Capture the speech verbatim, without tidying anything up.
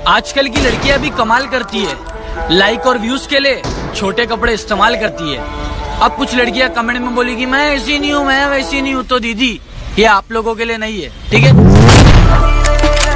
आजकल की लड़कियां भी कमाल करती है, लाइक और व्यूज के लिए छोटे कपड़े इस्तेमाल करती है। अब कुछ लड़कियां कमेंट में बोलेगी मैं ऐसी नहीं हूँ, मैं वैसी नहीं हूँ, तो दीदी ये आप लोगों के लिए नहीं है, ठीक है।